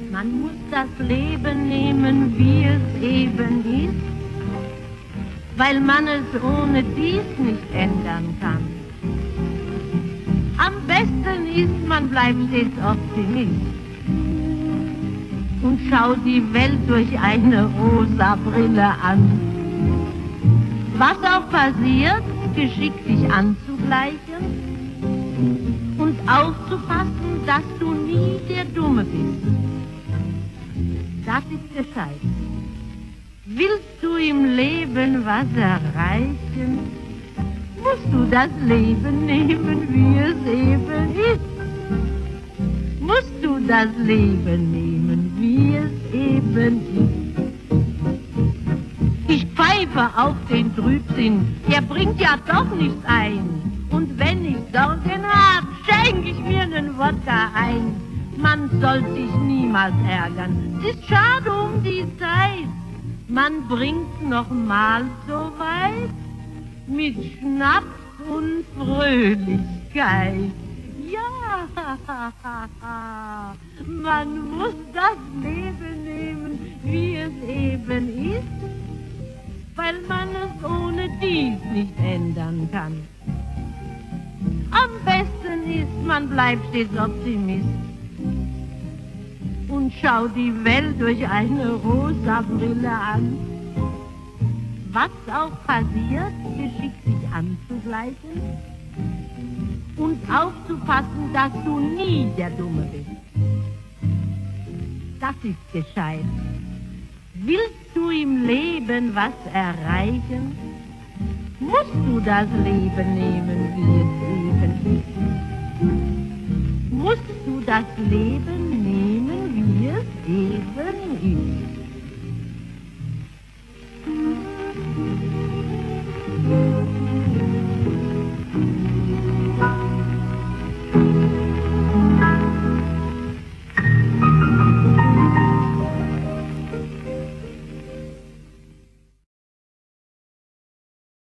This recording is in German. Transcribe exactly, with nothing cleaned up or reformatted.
Man muss das Leben nehmen, wie es eben ist, weil man es ohne dies nicht ändern kann. Am besten ist, man bleibt stets Optimist und schaut die Welt durch eine rosa Brille an. Was auch passiert, geschickt sich anzugleichen und aufzupassen, dass du nie der Dumme bist. Das ist gescheit. Willst du im Leben was erreichen, musst du das Leben nehmen, wie es eben ist. Musst du das Leben nehmen, wie es eben ist. Ich pfeife auf den Trübsinn, der bringt ja doch nichts ein. Und wenn ich Sorgen hab, schenk ich mir nen Wodka ein. Man soll sich niemals ärgern, es ist schade um die Zeit. Man bringt noch mal so weit mit Schnaps und Fröhlichkeit. Ja, man muss das Leben nehmen, wie es eben ist, weil man es ohne dies nicht ändern kann. Am besten ist, man bleibt stets Optimist und schaut die Welt durch eine rosa Brille an. Was auch passiert, geschickt sich anzugleichen und aufzupassen, dass du nie der Dumme bist. Das ist gescheit. Willst du im Leben was erreichen, musst du das Leben nehmen, wie es eben ist. Musst du das Leben nehmen, wie es eben ist.